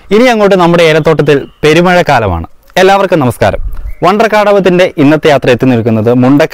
ഇനി അങ്ങോട്ട് നമ്മുടെ ഏലത്തോട്ടത്തിൽ പെരുമഴക്കാലമാണ്. എല്ലാവർക്കും നമസ്കാരം. വണ്ടർ കാടകത്തിന്റെ ഇന്നത്തെ യാത്ര എത്തി നിൽക്കുന്നത്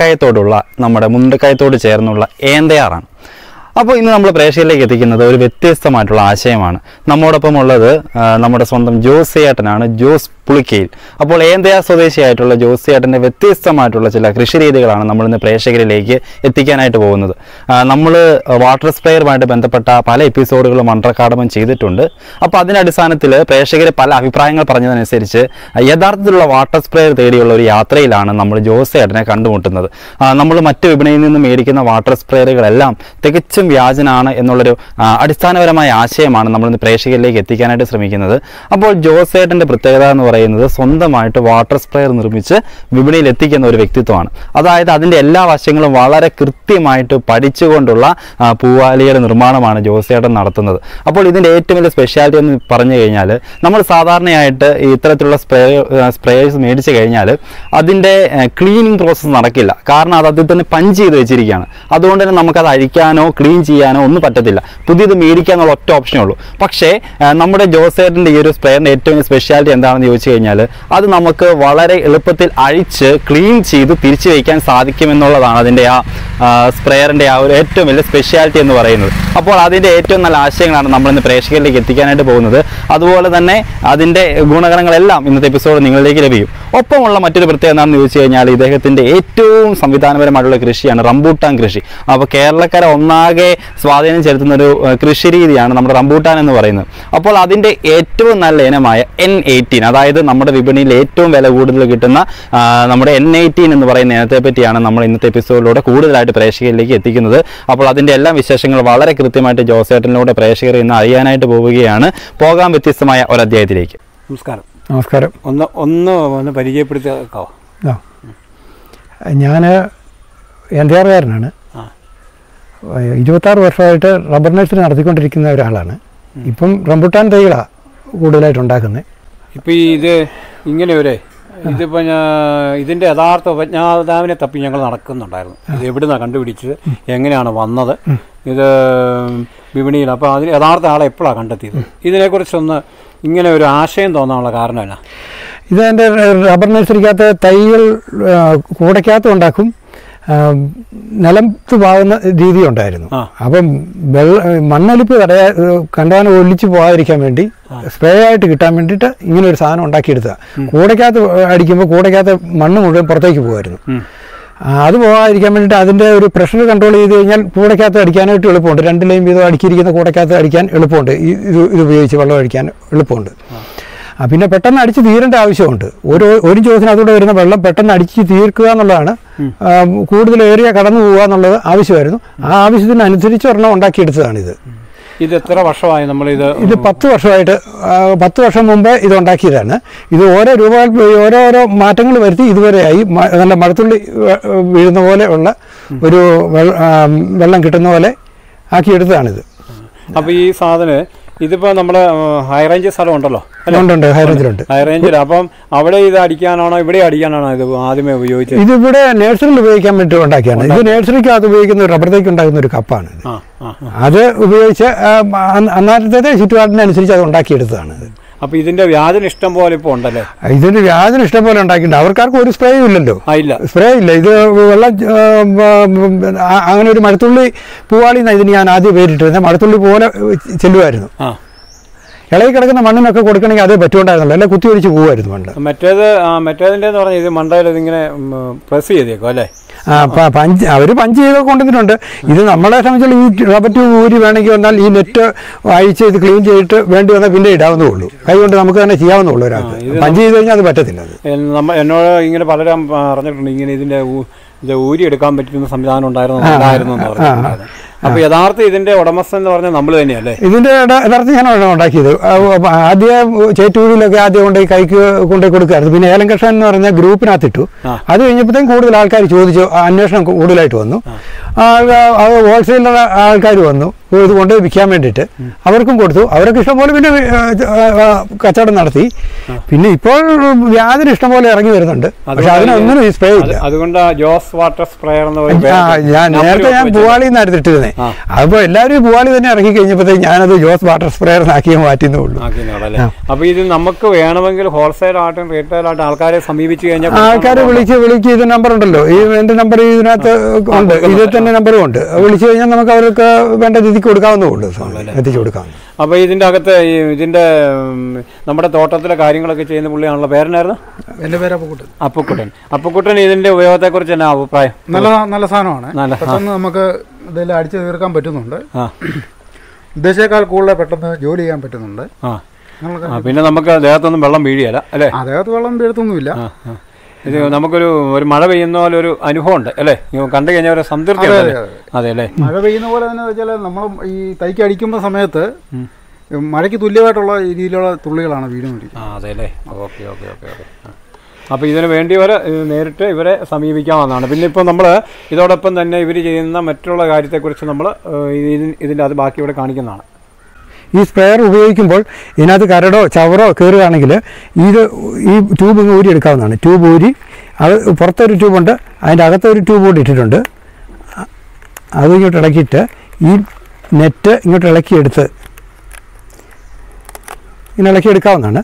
മുണ്ടക്കയത്തോട് ചേർന്നുള്ള ഏന്തയാറാണ്. അപ്പോൾ ഇന്ന് നമ്മൾ പ്രേക്ഷകരിലേക്ക് എത്തിക്കുന്നത് ഒരു വ്യത്യസ്തമായിട്ടുള്ള ആശയമാണ്. നമ്മോടൊപ്പം ഉള്ളത് നമ്മുടെ സ്വന്തം ജോസിയേട്ടനാണ്, ജോസ് പുളിക്കയിൽ. അപ്പോൾ ഏന്തയാർ സ്വദേശിയായിട്ടുള്ള ജോസിയേട്ടൻ്റെ വ്യത്യസ്തമായിട്ടുള്ള ചില കൃഷി രീതികളാണ് നമ്മളിന്ന് പ്രേക്ഷകരിലേക്ക് എത്തിക്കാനായിട്ട് പോകുന്നത്. നമ്മൾ വാട്ടർ സ്പ്രേയറുമായിട്ട് ബന്ധപ്പെട്ട പല എപ്പിസോഡുകളും വണ്ടർ കാടകം ചെയ്തിട്ടുണ്ട്. അപ്പോൾ അതിൻ്റെ അടിസ്ഥാനത്തിൽ പ്രേക്ഷകർ പല അഭിപ്രായങ്ങൾ പറഞ്ഞതനുസരിച്ച് യഥാർത്ഥത്തിലുള്ള വാട്ടർ സ്പ്രേയർ തേടിയുള്ള ഒരു യാത്രയിലാണ് നമ്മൾ ജോസിയേട്ടനെ കണ്ടുമുട്ടുന്നത്. നമ്മൾ മറ്റ് വിപണിയിൽ നിന്ന് മേടിക്കുന്ന വാട്ടർ സ്പ്രേയറുകളെല്ലാം തികച്ചും വ്യാജനാണ് എന്നുള്ളൊരു അടിസ്ഥാനപരമായ ആശയമാണ് നമ്മളിന്ന് പ്രേക്ഷകരിലേക്ക് എത്തിക്കാനായിട്ട് ശ്രമിക്കുന്നത്. അപ്പോൾ ജോസേട്ടൻ്റെ പ്രത്യേകത എന്ന് പറയുന്നത് സ്വന്തമായിട്ട് വാട്ടർ സ്പ്രേയർ നിർമ്മിച്ച് വിപണിയിൽ എത്തിക്കുന്ന ഒരു വ്യക്തിത്വമാണ്. അതായത് അതിൻ്റെ എല്ലാ വശങ്ങളും വളരെ കൃത്യമായിട്ട് പഠിച്ചുകൊണ്ടുള്ള പൂവാലിയുടെ നിർമ്മാണമാണ് ജോസേട്ടൻ നടത്തുന്നത്. അപ്പോൾ ഇതിൻ്റെ ഏറ്റവും വലിയ സ്പെഷ്യാലിറ്റി എന്ന് പറഞ്ഞു കഴിഞ്ഞാൽ, നമ്മൾ സാധാരണയായിട്ട് ഇത്തരത്തിലുള്ള സ്പ്രേയേഴ്സ് മേടിച്ച് കഴിഞ്ഞാൽ അതിൻ്റെ ക്ലീനിങ് പ്രോസസ്സ് നടക്കില്ല. കാരണം അത് അതിൽ തന്നെ പഞ്ച് ചെയ്ത് വെച്ചിരിക്കുകയാണ്. അതുകൊണ്ട് തന്നെ നമുക്കത് അഴിക്കാനോ ക്ലീൻ ചെയ്യാനോ ഒന്നും പറ്റത്തില്ല. പുതിയത് മേടിക്കാന്നുള്ള ഒറ്റ ഓപ്ഷനേ ഉള്ളൂ. പക്ഷേ നമ്മുടെ ജോസേട്ടൻ്റെ ഈ ഒരു സ്പ്രേയറിൻ്റെ ഏറ്റവും സ്പെഷ്യാലിറ്റി എന്താണെന്ന് ചോദിച്ചു കഴിഞ്ഞാൽ, അത് നമുക്ക് വളരെ എളുപ്പത്തിൽ അഴിച്ച് ക്ലീൻ ചെയ്ത് തിരിച്ചു വയ്ക്കാൻ സാധിക്കുമെന്നുള്ളതാണ് അതിൻ്റെ സ്പ്രേയറിൻ്റെ ഒരു ഏറ്റവും വലിയ സ്പെഷ്യാലിറ്റി എന്ന് പറയുന്നത്. അപ്പോൾ അതിൻ്റെ ഏറ്റവും നല്ല ആശയങ്ങളാണ് നമ്മളിന്ന് പ്രേക്ഷകരിലേക്ക് എത്തിക്കാനായിട്ട് പോകുന്നത്. അതുപോലെ തന്നെ അതിൻ്റെ ഗുണഗണങ്ങളെല്ലാം ഇന്നത്തെ എപ്പിസോഡ് നിങ്ങളിലേക്ക് ലഭിക്കും. ഒപ്പമുള്ള മറ്റൊരു പ്രത്യേകത എന്താണെന്ന് ചോദിച്ചു കഴിഞ്ഞാൽ, ഇദ്ദേഹത്തിൻ്റെ ഏറ്റവും സംവിധാനപരമായിട്ടുള്ള കൃഷിയാണ് റംബൂട്ടാൻ കൃഷി. അപ്പോൾ കേരളക്കര ഒന്നാകെ സ്വാധീനം ചെലുത്തുന്ന ഒരു കൃഷി രീതിയാണ് നമ്മുടെ റംബൂട്ടാൻ എന്ന് പറയുന്നത്. അപ്പോൾ അതിൻ്റെ ഏറ്റവും നല്ല ഇനമായ N18, അതായത് നമ്മുടെ വിപണിയിൽ ഏറ്റവും വില കൂടുതൽ കിട്ടുന്ന നമ്മുടെ N18 എന്ന് പറയുന്ന ഇനത്തെ പറ്റിയാണ് നമ്മൾ ഇന്നത്തെ എപ്പിസോഡിലൂടെ കൂടുതലായിട്ട് പ്രേക്ഷകരിലേക്ക് എത്തിക്കുന്നത്. അപ്പോൾ അതിൻ്റെ എല്ലാ വിശേഷങ്ങൾ വളരെ കൃത്യമായിട്ട് ജോസേട്ടനിലൂടെ പ്രേക്ഷകർ ഇന്ന് അറിയാനായിട്ട് പോവുകയാണ്. പോകാം വ്യത്യസ്തമായ ഒരു അധ്യായത്തിലേക്ക്. നമസ്കാരം. നമസ്കാരം. ഒന്ന് പരിചയപ്പെടുത്തിയാക്കാവോ? ഞാൻ ഏന്തയാറുകാരനാണ്. 26 വർഷമായിട്ട് റബ്ബർ നഴ്സറി നടത്തിക്കൊണ്ടിരിക്കുന്ന ഒരാളാണ്. ഇപ്പം റംബൂട്ടാൻ തൈകളാണ് കൂടുതലായിട്ട് ഉണ്ടാക്കുന്നത്. ഇപ്പം ഇത് ഇങ്ങനെ ഇതിപ്പോൾ ഇതിൻ്റെ യഥാർത്ഥ ഉപജ്ഞാതാവിനെ തപ്പി ഞങ്ങൾ നടക്കുന്നുണ്ടായിരുന്നു. ഇത് എവിടുന്നാണ് കണ്ടുപിടിച്ചത്, എങ്ങനെയാണ് വന്നത്, ഇത് വിപണിയിൽ, അപ്പോൾ അതിന് യഥാർത്ഥ ആളെ എപ്പോഴാണ് കണ്ടെത്തിയത്, ഇതിനെക്കുറിച്ചൊന്ന് ഇങ്ങനെ ഒരു ആശയം തോന്നാനുള്ള കാരണം എന്നാ? ഇത് എൻ്റെ റബ്ബർ നഴ്സറിക്കകത്ത് തൈകൾ കൂടയ്ക്കകത്ത് ഉണ്ടാക്കും, നിലത്ത് പാകുന്ന രീതി ഉണ്ടായിരുന്നു. അപ്പം മണ്ണൊലിപ്പ് കണ്ടാനം ഒലിച്ച് പോകാതിരിക്കാൻ വേണ്ടി സ്പ്രേ ആയിട്ട് കിട്ടാൻ വേണ്ടിയിട്ട് ഇങ്ങനെ ഒരു സാധനം ഉണ്ടാക്കിയെടുക്കുക. കൂടയ്ക്കകത്ത് അടിക്കുമ്പോൾ കൂടയ്ക്കകത്ത് മണ്ണ് മുഴുവൻ പുറത്തേക്ക് പോകുമായിരുന്നു. അത് പോകാതിരിക്കാൻ വേണ്ടിയിട്ട് അതിൻ്റെ ഒരു പ്രഷർ കൺട്രോൾ ചെയ്ത് കഴിഞ്ഞാൽ കൂടയ്ക്കകത്ത് അടിക്കാനായിട്ട് എളുപ്പമുണ്ട്. 2 ലൈൻ വീതം അടുക്കിയിരിക്കുന്ന കൂടയ്ക്കകത്ത് അടിക്കാൻ എളുപ്പമുണ്ട്. ഇത് ഉപയോഗിച്ച് വെള്ളം അടിക്കാൻ എളുപ്പമുണ്ട്. പിന്നെ പെട്ടെന്ന് അടിച്ച് തീരേണ്ട ആവശ്യമുണ്ട്. ഒരു ചോദിനകത്തൂടെ വരുന്ന വെള്ളം പെട്ടെന്ന് അടിച്ച് തീർക്കുക എന്നുള്ളതാണ്. കൂടുതൽ ഏരിയ കടന്നു പോകുക എന്നുള്ളത് ആവശ്യമായിരുന്നു. ആ ആവശ്യത്തിനനുസരിച്ച് ഒരെണ്ണം ഉണ്ടാക്കിയെടുത്തതാണിത്. ഇത് എത്ര വർഷമായി നമ്മളിത്? ഇത് 10 വർഷമായിട്ട് 10 വർഷം മുമ്പേ ഇത് ഉണ്ടാക്കിയതാണ്. ഇത് ഓരോരോ മാറ്റങ്ങൾ വരുത്തി ഇതുവരെയായി നല്ല മഴത്തുള്ളി വീഴുന്ന പോലെ ഉള്ള ഒരു വെള്ളം കിട്ടുന്ന പോലെ ആക്കിയെടുത്തതാണിത്. അപ്പോൾ ഈ സാധനം ഇതിപ്പോൾ നമ്മുടെ ഹൈ റേഞ്ച് സ്ഥലം ഉണ്ടല്ലോ? ഉണ്ട്, ഹൈ റേഞ്ചിലുണ്ട്. ഹൈ റേഞ്ചിൽ അപ്പം അവിടെ ഇത് അടിക്കാനാണോ ഇവിടെ അടിക്കാനാണോ ഇത് ആദ്യമേ ഉപയോഗിച്ചത്? ഇതിവിടെ നേഴ്സറിയിൽ ഉപയോഗിക്കാൻ വേണ്ടി ഉണ്ടാക്കിയാണ്. ഇത് നേഴ്സറിക്കകത്ത് ഉപയോഗിക്കുന്ന റബ്ബറത്തേക്ക് ഉണ്ടാക്കുന്ന ഒരു കപ്പാണ്. അത് ഉപയോഗിച്ച് അന്നേരത്തെ ചുറ്റുപാടിനനുസരിച്ച് അത് ഉണ്ടാക്കിയെടുത്തതാണ്. അപ്പോൾ ഇതിന്റെ വ്യാജന ഇഷ്ടം പോലെ ഇപ്പോൾ ഉണ്ടല്ലേ? ഇതിന്റെ വ്യാജന ഇഷ്ടം പോലെ ഉണ്ടാക്കിയിട്ടുണ്ട്. അവർക്കാർക്കും ഒരു സ്പ്രേ ഇല്ലല്ലോ. സ്പ്രേ ഇല്ല. ഇത് വെള്ളം അങ്ങനെ ഒരു മഴത്തുള്ളി പൂവാളി എന്നാണ് ഇതിന് ഞാൻ ആദ്യം പേരിട്ടിരുന്നത്. മഴത്തുള്ളി പോലെ ചെല്ലുമായിരുന്നു. ഇളകി കിടക്കുന്ന മണ്ണിനൊക്കെ കൊടുക്കണമെങ്കിൽ അതേ പറ്റുകൊണ്ടായിരുന്നല്ലോ, അല്ലെ കുത്തി ഒഴിച്ച് പോകുമായിരുന്നു മണ്ണ്. മറ്റേതിൻ്റെ പറഞ്ഞാൽ ഇത് മണ്ടയിൽ ഇതിങ്ങനെ പ്രസ് ചെയ്തേക്കും അല്ലേ? അവർ പഞ്ച് ചെയ്തൊക്കെ കൊണ്ടുവന്നിട്ടുണ്ട്. ഇത് നമ്മളെ സംബന്ധിച്ചുള്ള ഈ റബ്ബർ ട്യൂബ് ഊരി വേണമെങ്കിൽ വന്നാൽ ഈ നെറ്റ് അഴിച്ച് ഇത് ക്ലീൻ ചെയ്തിട്ട് വേണ്ടി വന്നാൽ പിന്നെ ഇടാവുന്നേ ഉള്ളൂ. കൈകൊണ്ട് നമുക്ക് തന്നെ ചെയ്യാവുന്നുള്ളൂ. ഒരാൾക്ക് പഞ്ച് ചെയ്ത് കഴിഞ്ഞാൽ അത് പറ്റത്തില്ല. എന്നോട് ഇങ്ങനെ പലരും പറഞ്ഞിട്ടുണ്ട്, ഇങ്ങനെ ഇത് ഊരി എടുക്കാൻ പറ്റുന്ന സംവിധാനം ഉണ്ടായിരുന്നു. അപ്പോൾ യഥാർത്ഥ ഇതിന്റെ ഉടമസ്ഥൻ എന്ന് പറഞ്ഞാൽ നമ്മൾ തന്നെയല്ലേ? ഇതിന്റെ യഥാർത്ഥം ഞാനാണ് ഉണ്ടാക്കിയത്. ആദ്യം ചേറ്റൂരിലൊക്കെ ആദ്യം കൊണ്ടുപോയി കൈക്ക് കൊണ്ടുപോയി കൊടുക്കായിരുന്നു. പിന്നെ ഏലം കർഷകൻ എന്ന് പറഞ്ഞാൽ ഗ്രൂപ്പിനകത്തിട്ടു. അത് കഴിഞ്ഞപ്പോഴത്തേക്കും കൂടുതൽ ആൾക്കാർ ചോദിച്ചു, അന്വേഷണം കൂടുതലായിട്ട് വന്നു. അത് ഹോൾസെയിലർ ആൾക്കാർ വന്നു. ഇത് കൊണ്ട് വിൽക്കാൻ വേണ്ടിയിട്ട് അവർക്കും കൊടുത്തു. അവർക്ക് ഇഷ്ടംപോലെ പിന്നെ കച്ചവടം നടത്തി. പിന്നെ ഇപ്പോൾ വ്യാജന് ഇഷ്ടംപോലെ ഇറങ്ങി വരുന്നുണ്ട്. പക്ഷെ അതിനൊന്നും ഈ സ്പ്രേ ഇല്ല. അതുകൊണ്ട് ജോസ് വാട്ടർ സ്പ്രേയർ ഞാൻ നേരത്തെ പൂവാളി എന്നായിരുന്നു ഇട്ടിരുന്നത്. അപ്പോൾ എല്ലാവരും പൂവാളി തന്നെ ഇറങ്ങി കഴിഞ്ഞപ്പോഴത്തേക്ക് ഞാനത് ജോസ് വാട്ടർ സ്പ്രേയർ ആക്കി മാറ്റിയെന്നേ ഉള്ളൂ. അപ്പോൾ ഇത് നമുക്ക് വേണമെങ്കിൽ ഹോൾസെയിൽ ആയിട്ടും റീറ്റെയിൽ ആയിട്ടും ആൾക്കാരെ സമീപിച്ചു കഴിഞ്ഞാൽ ആൾക്കാരെ വിളിച്ച് ഇത് നമ്പർ ഉണ്ടല്ലോ, എൻ്റെ നമ്പർ ഇതിനകത്ത് ഉണ്ട്, ഇതിൽ തന്നെ നമ്പറും ഉണ്ട്. വിളിച്ചു കഴിഞ്ഞാൽ നമുക്ക് അവർക്ക് വേണ്ട രീതിക്ക് കൊടുക്കാവുന്നേ ഉള്ളൂ, എത്തിച്ചു കൊടുക്കാവുന്ന. അപ്പോൾ ഇതിൻ്റെ അകത്ത് ഇതിൻ്റെ നമ്മുടെ തോട്ടത്തിലെ കാര്യങ്ങളൊക്കെ ചെയ്യുന്ന പുള്ളിയാണല്ലോ. പേരനായിരുന്നു? എൻ്റെ പേര് അപ്പുക്കുട്ടൻ. അപ്പുക്കുട്ടൻ ഇതിൻ്റെ ഉപയോഗത്തെക്കുറിച്ച് എന്നാ അഭിപ്രായം? നല്ല സാധനമാണ്. പെട്ടെന്ന് നമുക്ക് ഇതെല്ലാം അടിച്ചു തീർക്കാൻ പറ്റുന്നുണ്ട്. ഉദ്ദേശിച്ചേക്കാൾ കൂടുതൽ പെട്ടെന്ന് ജോലി ചെയ്യാൻ പറ്റുന്നുണ്ട്. പിന്നെ നമുക്ക് ദേഹത്തൊന്നും വെള്ളം വീഴിയല്ല അല്ലേ? ദേഹത്ത് വെള്ളം വീഴത്തൊന്നുമില്ല. ഇത് നമുക്കൊരു മഴ പെയ്യുന്ന പോലെ ഒരു അനുഭവം ഉണ്ട് അല്ലേ? കണ്ടു കഴിഞ്ഞാൽ ഒരു സംതൃപ്തി. അതെ അല്ലേ? മഴ പെയ്യുന്ന പോലെ തന്നെ വെച്ചാൽ നമ്മൾ ഈ തൈക്ക് അടിക്കുമ്പോൾ സമയത്ത് മഴയ്ക്ക് തുല്യമായിട്ടുള്ള രീതിയിലുള്ള തുള്ളികളാണ് വീഴുന്നത്. അതെ അല്ലേ? ഓക്കെ. അപ്പോൾ ഇതിന് വേണ്ടിയവരെ നേരിട്ട് ഇവരെ സമീപിക്കാവുന്നതാണ്. പിന്നെ ഇപ്പോൾ നമ്മൾ ഇതോടൊപ്പം തന്നെ ഇവർ ചെയ്യുന്ന മറ്റുള്ള കാര്യത്തെക്കുറിച്ച് നമ്മൾ ഇതിൻ്റെ അത് ബാക്കി ഇവിടെ കാണിക്കുന്നതാണ്. ഈ സ്പ്രെയർ ഉപയോഗിക്കുമ്പോൾ ഇതിനകത്ത് കരടോ ചവറോ കയറുകയാണെങ്കിൽ ഈ ട്യൂബ് ഇങ്ങ് ഊരി എടുക്കാവുന്നതാണ്. ട്യൂബ് ഊരി അത് പുറത്തൊരു ട്യൂബുണ്ട്, അതിൻ്റെ അകത്തൊരു ട്യൂബ് കൂടി ഇട്ടിട്ടുണ്ട്. അത് ഇങ്ങോട്ട് ഇളക്കിയിട്ട് ഈ നെറ്റ് ഇങ്ങോട്ട് ഇളക്കിയെടുത്ത് ഇങ്ങനെ ഇളക്കിയെടുക്കാവുന്നതാണ്.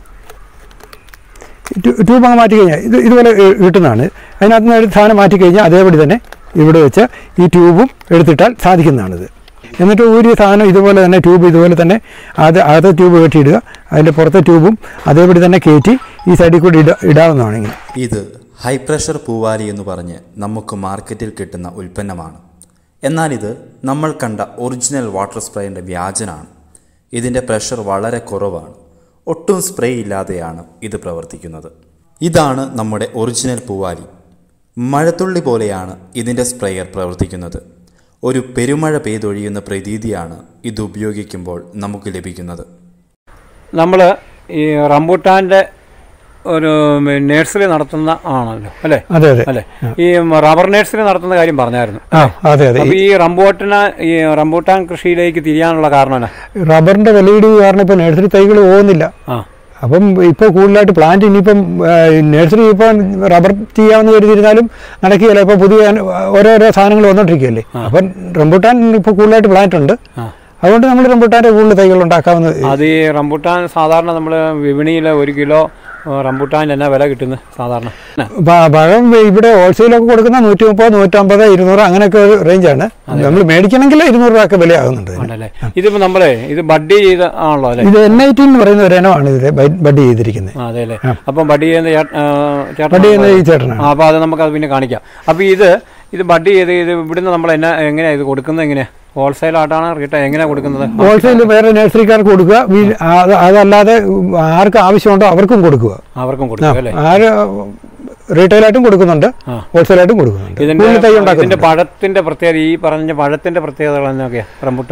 ട്യൂബ് അങ്ങ് മാറ്റി കഴിഞ്ഞാൽ ഇതുപോലെ കിട്ടുന്നതാണ്. അതിനകത്ത് നിന്ന് ഒരു സാധനം മാറ്റിക്കഴിഞ്ഞാൽ അതേപടി തന്നെ ഇവിടെ വെച്ച് ഈ ട്യൂബും എടുത്തിട്ടാൽ സാധിക്കുന്നതാണിത്. എന്നിട്ട് ഊരിയ സാധനം ഇതുപോലെ തന്നെ ട്യൂബ് ഇതുപോലെ തന്നെ അകത്തെ ട്യൂബ് കെട്ടിയിടുക, അതിൻ്റെ പുറത്തെ ട്യൂബും അതേപടി തന്നെ കയറ്റി ഈ സൈഡിൽ കൂടി ഇടാവുന്നതാണെങ്കിൽ. ഇത് ഹൈ പ്രഷർ പൂവാലി എന്ന് പറഞ്ഞ് നമുക്ക് മാർക്കറ്റിൽ കിട്ടുന്ന ഉൽപ്പന്നമാണ്. എന്നാൽ ഇത് നമ്മൾ കണ്ട ഒറിജിനൽ വാട്ടർ സ്പ്രേയിൻ്റെ വ്യാജനാണ്. ഇതിൻ്റെ പ്രഷർ വളരെ കുറവാണ്. ഒട്ടും സ്പ്രേ ഇല്ലാതെയാണ് ഇത് പ്രവർത്തിക്കുന്നത്. ഇതാണ് നമ്മുടെ ഒറിജിനൽ പൂവാലി. മഴത്തുള്ളി പോലെയാണ് ഇതിൻ്റെ സ്പ്രേയർ പ്രവർത്തിക്കുന്നത്. ഒരു പെരുമഴ പെയ്തൊഴിയുന്ന പ്രതീതിയാണ് ഇത് ഉപയോഗിക്കുമ്പോൾ നമുക്ക് ലഭിക്കുന്നത്. നമ്മൾ ഈ റംബൂട്ടാൻ്റെ ഒരു നഴ്സറി നടത്തുന്ന ആണല്ലോ അല്ലേ? അല്ലേ? ഈ റബ്ബർ നഴ്സറി നടത്തുന്ന കാര്യം പറഞ്ഞായിരുന്നു. അപ്പോൾ ഈ റംബൂട്ടാൻ കൃഷിയിലേക്ക് തിരിയാനുള്ള കാരണം റബ്ബറിന്റെ വിലയിടിവ് കാരണം ഇപ്പോൾ നഴ്സറി തൈകൾ പോകുന്നില്ല. അപ്പം ഇപ്പോൾ കൂടുതലായിട്ട് പ്ലാന്റ് ഇനിയിപ്പം നഴ്സറി ഇപ്പം റബ്ബർ ചെയ്യാമെന്ന് കരുതിയിരുന്നാലും നടക്കുകയല്ല. ഇപ്പോൾ പുതിയ ഓരോരോ സാധനങ്ങൾ വന്നുകൊണ്ടിരിക്കുകയല്ലേ. അപ്പം റംബൂട്ടാൻ ഇപ്പോൾ കൂടുതലായിട്ട് പ്ലാന്റ് ഉണ്ട്. അതുകൊണ്ട് നമ്മൾ റംബൂട്ടാൻ്റെ കൂടുതൽ തൈകൾ ഉണ്ടാക്കാവുന്നത്. അത് ഈ റംബൂട്ടാൻ സാധാരണ നമ്മൾ വിപണിയിൽ 1 കിലോ റംബൂട്ടാൻ എന്നാ വില കിട്ടുന്നത് സാധാരണ? പഴം ഇവിടെ ഹോൾസെയിലൊക്കെ കൊടുക്കുന്ന 130, 150, 200 അങ്ങനെയൊക്കെ റേഞ്ചാണ്. നമ്മൾ മേടിക്കണമെങ്കിൽ 200 രൂപ ഒക്കെ വിലയാകുന്നുണ്ട്. ഇതിപ്പോൾ നമ്മളെ ഇത് ബഡ് ചെയ്ത് ആണല്ലോ അല്ലേ? ഇത് N18 എന്ന് പറയുന്ന ഒരു ഇനമാണ് ഇത് ബഡ് ചെയ്തിരിക്കുന്നത്. അതെ അല്ലേ? അപ്പം ബഡ് ചെയ്യുന്ന ഈ ചേട്ടനാണ്. അപ്പോൾ അത് നമുക്കത് പിന്നെ കാണിക്കാം. അപ്പോൾ ഇത് ബഡ് ചെയ്ത് ഇവിടുന്ന് നമ്മൾ എങ്ങനെയാണ് ഇത് കൊടുക്കുന്നത്? എങ്ങനെയാണ്? ഹോൾസെയിൽ ആയിട്ടാണ് റീറ്റെയിൽ എങ്ങനെയാണ് കൊടുക്കുന്നത്? ഹോൾസെയിൽ വേറെ നഴ്സറിക്കാർക്ക് കൊടുക്കുക, അതല്ലാതെ ആർക്ക് ആവശ്യമുണ്ടോ അവർക്കും കൊടുക്കുക. അല്ലേ? ആര് റീറ്റെയിലായിട്ടും കൊടുക്കുന്നുണ്ട്, ഹോൾസെയിലായിട്ടും കൊടുക്കുന്നുണ്ട്. ഇതിന്റെ പഴത്തിന്റെ പ്രത്യേകത, ഈ പറഞ്ഞ പഴത്തിന്റെ പ്രത്യേകതകൾ എന്തൊക്കെയാ?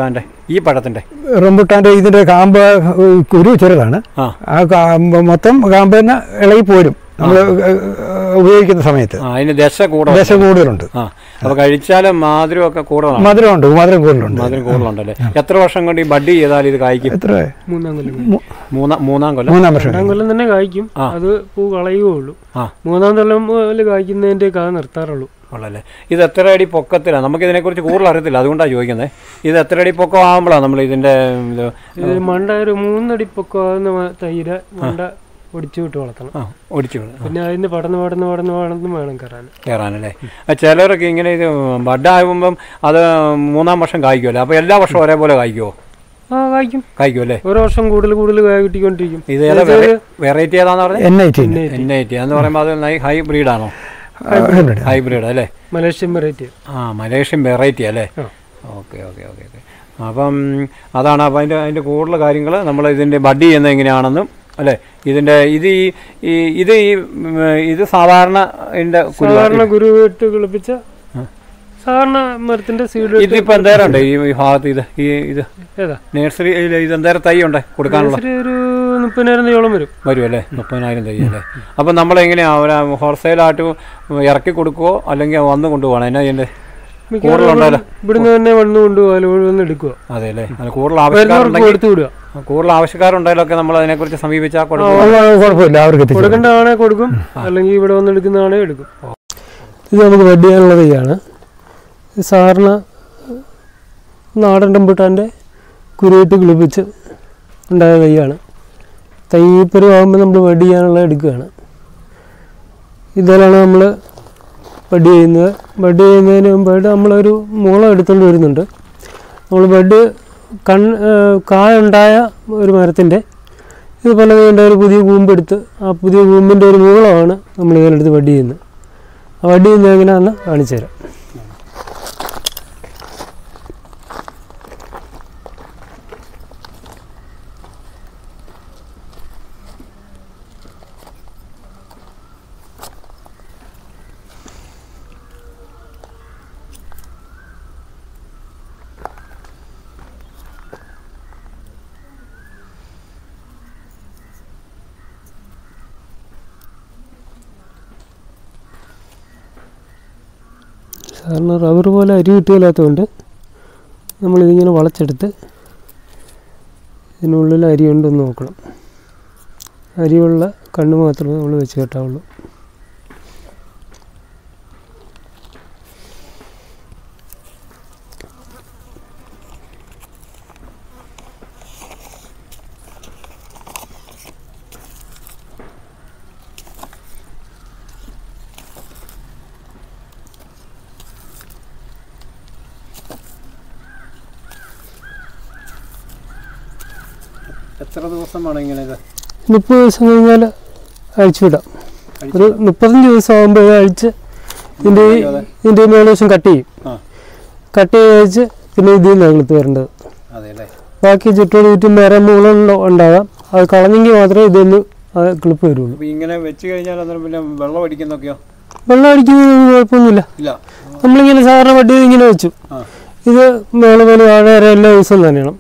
റംബൂട്ടാന്റെ ഇതിന്റെ കാമ്പ് കുരു ചെറുതാണ്. ആ മൊത്തം കാമ്പ് തന്നെ ഇളകി പോരും നമ്മൾ ഉപയോഗിക്കുന്ന സമയത്ത്. അതിന് ദശ കൂടുതലുണ്ട്. അപ്പൊ കഴിച്ചാലും മധുരമൊക്കെ കൂടുതലാണ്. മധുരം കൂടുതലുണ്ടല്ലേ? എത്ര വർഷം കൊണ്ട് ഈ ബഡ് ചെയ്താൽ ഇത് കായ്ക്കും? എത്ര? മൂന്നാം കൊല്ലം തന്നെ കായ്ക്കും. അത് പൂ കളയുകയുള്ളൂ. 3-ാം കൊല്ലം മുതൽ കായ്ക്കുന്നതിന്റെ കാ നിർത്താറുള്ളൂ. ഉള്ളല്ലേ? ഇത് എത്ര അടി പൊക്കത്തിലാണ്? നമുക്ക് ഇതിനെക്കുറിച്ച് കൂടുതൽ അറിയത്തില്ല, അതുകൊണ്ടാണ് ചോദിക്കുന്നത്. ഇത് എത്ര അടി പൊക്കം ആകുമ്പോഴാണ് നമ്മൾ ഇതിന്റെ മണ്ട ഒരു 3 അടി പൊക്കമാകുന്ന തൈര മണ്ട ഒടിച്ചു വിട്ട് വളർത്തണം. പിന്നെ അതിന് പടന്ന് വേണം കയറാനല്ലേ? ചിലരൊക്കെ ഇങ്ങനെ ഇത് ബഡാകുമ്പം അത് 3-ാം വർഷം കായ്ക്കുമല്ലോ. അപ്പോൾ എല്ലാ വർഷവും ഒരേപോലെ കായ്ക്കുമോ? കായ്ക്കും അല്ലേ? ഓരോ വർഷം കൂടുതൽ കായ കിട്ടിക്കൊണ്ടിരിക്കും. ഇത് വെറൈറ്റി ഏതാന്ന് പറഞ്ഞാൽ N80 എന്ന് പറയുമ്പോൾ അത് ഹൈബ്രിഡാണോ? ഹൈബ്രിഡ് അല്ലേ? മലേഷ്യൻ വെറൈറ്റി അല്ലേ? ഓക്കെ. അപ്പം അതാണ്. അപ്പം അതിൻ്റെ കൂടുതൽ കാര്യങ്ങൾ നമ്മൾ ഇതിൻ്റെ ബഡ് ചെയ്യുന്നത് എങ്ങനെയാണെന്നും അല്ലേ? ഇത് സാധാരണ ഗുരു ഇട്ട് കളിപ്പിച്ച സാധാരണ മരത്തിന്റെ സീഡ്. ഇതിപ്പോ എന്തേരം ഉണ്ട് ഈ ഭാഗത്ത്? ഇത് ഏതാ നഴ്സറി? ഇത് എന്തേരം തൈ ഉണ്ട് കൊടുക്കാനുള്ള? ഒരു 30,000 തൈയോളം വരും അല്ലേ? 30,000 തൈ അല്ലേ? അപ്പം നമ്മളെങ്ങനെയാ ഹോൾസെയിലായിട്ട് ഇറക്കി കൊടുക്കുവോ അല്ലെങ്കിൽ വന്ന് കൊണ്ടുപോകണം? എന്നാ ചെയ്യണ്ടേ? ഇവിടുന്ന് തന്നെ വന്ന് കൊണ്ടുപോകാലോ വന്ന് എടുക്കുക. അതെ അല്ലേ, കൂടുതൽ ആവശ്യക്കാരുണ്ടായാലൊക്കെ നമ്മൾ അതിനെക്കുറിച്ച് സമീപിച്ചാൽ കുഴപ്പമില്ല, അവർക്ക് കൊടുക്കേണ്ടതാണെ കൊടുക്കും, അല്ലെങ്കിൽ ഇവിടെ വന്ന് എടുക്കുന്നതാണെ എടുക്കും. ഇത് നമുക്ക് ബെഡ് ചെയ്യാനുള്ള തൈയാണ്. സാധാരണ നാടൻ റംബൂട്ടാൻ്റെ കുരുവിട്ട് കിളിപ്പിച്ച് ഉണ്ടായ തൈയാണ്. തൈപ്പരുവാകുമ്പോൾ നമ്മൾ ബെഡ് ചെയ്യാനുള്ള എടുക്കുകയാണ്. ഇതിലാണ് നമ്മൾ ബെഡ് ചെയ്യുന്നത്. ബെഡ് ചെയ്യുന്നതിന് മുമ്പായിട്ട് നമ്മളൊരു മുളം എടുത്തുകൊണ്ട് വരുന്നുണ്ട്. നമ്മൾ ബെഡ് കായുണ്ടായ ഒരു മരത്തിൻ്റെ ഇതുപോലെ ഇതിൻ്റെ ഒരു പുതിയ കൂമ്പെടുത്ത് ആ പുതിയ കൂമ്പിൻ്റെ ഒരു മൂളമാണ് നമ്മൾ ഇതിനെടുത്ത് ബെഡ് ചെയ്യുന്നത്. ആ ബെഡ് ചെയ്യുന്നത് എങ്ങനെയാണെന്ന് കാണിച്ചു തരാം. സാധാരണ റബ്ബർ പോലെ അരി കിട്ടിയില്ലാത്തതുകൊണ്ട് നമ്മളിതിങ്ങനെ വളച്ചെടുത്ത് ഇതിനുള്ളിൽ അരി ഉണ്ടെന്ന് നോക്കണം. അരിയുള്ള കണ്ണ് മാത്രമേ നമ്മൾ വെച്ച് കെട്ടാവുള്ളൂ. എത്ര ദിവസമാണ് ഇങ്ങനെ? 30 ദിവസം കഴിഞ്ഞാൽ അഴിച്ചു വിടാം. ഒരു 35 ദിവസം ആകുമ്പോൾ അഴിച്ച് ഇതിൻ്റെ ഏകദേശം കട്ട് ചെയ്യും. കട്ട് ചെയ്ത് അഴിച്ച് പിന്നെ ഇതിൽ നിന്നാണ് കിളുത്ത് വരേണ്ടത്. ബാക്കി ചുറ്റും വേറെ മൂളം ഉണ്ടാകാം. അത് കളഞ്ഞെങ്കിൽ മാത്രമേ ഇതിന് കിളിപ്പ് വരുള്ളൂ. ഇങ്ങനെ വെച്ച് കഴിഞ്ഞാൽ പിന്നെ വെള്ളം അടിക്കുന്നൊക്കെയോ? വെള്ളം അടിക്കുന്നതൊന്നും കുഴപ്പമൊന്നുമില്ല. നമ്മളിങ്ങനെ സാധാരണ വട്ടി ഇങ്ങനെ വെച്ചു. ഇത് മേള പോലെ വാഴ എല്ലാ ദിവസവും നനയണം.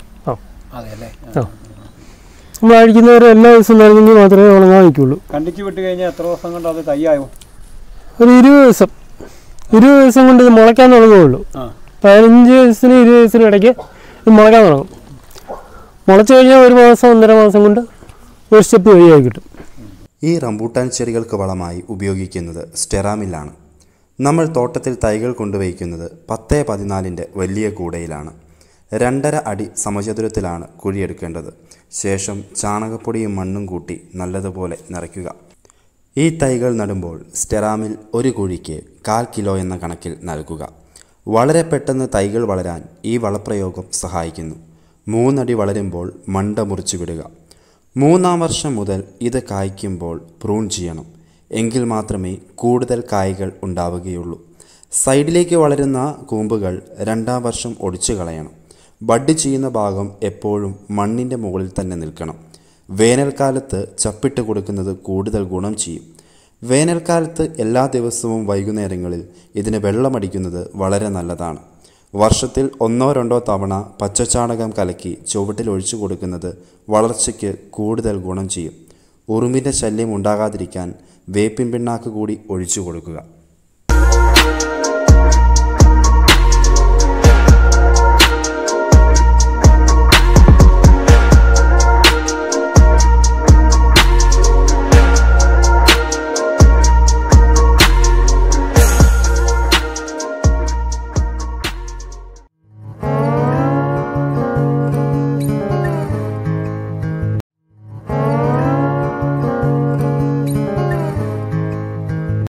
നമ്മൾ അഴിക്കുന്നവർ എല്ലാ ദിവസവും നനഞ്ഞെങ്കിൽ മാത്രമേ ഉണങ്ങാൻ വയ്ക്കുള്ളൂ. കണ്ടിച്ച് വിട്ട് കഴിഞ്ഞാൽ എത്ര ദിവസം കൊണ്ട് അത് തയ്യാവും? ഒരു 20 ദിവസം. 20 ദിവസം കൊണ്ട് ഇത് മുളയ്ക്കാൻ തുടങ്ങുകയുള്ളൂ. 15 ദിവസത്തിന് 20 ദിവസത്തിന് ഇടയ്ക്ക് ഇത് മുളയ്ക്കാൻ തുടങ്ങും. മുളച്ച് കഴിഞ്ഞാൽ 1 മാസം 1.5 മാസം കൊണ്ട് ഒരു സ്റ്റെപ്പ് വഴിയായി കിട്ടും. ഈ റംബൂട്ടാൻ ചെടികൾക്ക് വളമായി ഉപയോഗിക്കുന്നത് സ്റ്റെറാമിലാണ്. നമ്മൾ തോട്ടത്തിൽ തൈകൾ കൊണ്ടുവയ്ക്കുന്നത് 10-14 വലിയ കൂടയിലാണ്. 2.5 അടി സമചതുരത്തിലാണ് കുഴിയെടുക്കേണ്ടത്. ശേഷം ചാണകപ്പൊടിയും മണ്ണും കൂട്ടി നല്ലതുപോലെ നിറയ്ക്കുക. ഈ തൈകൾ നടുമ്പോൾ സ്റ്റെറാമിൽ ഒരു കുഴിക്ക് 1/4 കിലോ എന്ന കണക്കിൽ നൽകുക. വളരെ പെട്ടെന്ന് തൈകൾ വളരാൻ ഈ വളപ്രയോഗം സഹായിക്കുന്നു. 3 അടി വളരുമ്പോൾ മണ്ട മുറിച്ചു വിടുക. 3-ാം വർഷം മുതൽ ഇത് കായ്ക്കുമ്പോൾ പ്രൂൺ ചെയ്യണം. എങ്കിൽ മാത്രമേ കൂടുതൽ കായ്കൾ ഉണ്ടാവുകയുള്ളൂ. സൈഡിലേക്ക് വളരുന്ന കൂമ്പുകൾ 2-ാം വർഷം ഒടിച്ചു കളയണം. ബഡ് ചെയ്യുന്ന ഭാഗം എപ്പോഴും മണ്ണിൻ്റെ മുകളിൽ തന്നെ നിൽക്കണം. വേനൽക്കാലത്ത് ചപ്പിട്ട് കൊടുക്കുന്നത് കൂടുതൽ ഗുണം ചെയ്യും. വേനൽക്കാലത്ത് എല്ലാ ദിവസവും വൈകുന്നേരങ്ങളിൽ ഇതിന് വെള്ളമടിക്കുന്നത് വളരെ നല്ലതാണ്. വർഷത്തിൽ 1-2 തവണ പച്ചച്ചാണകം കലക്കി ചുവട്ടിൽ ഒഴിച്ചു കൊടുക്കുന്നത് വളർച്ചയ്ക്ക് കൂടുതൽ ഗുണം ചെയ്യും. ഉറുമ്പിൻ്റെ ശല്യം ഉണ്ടാകാതിരിക്കാൻ വേപ്പിൻ പിണ്ണാക്ക് കൂടി ഒഴിച്ചു കൊടുക്കുക.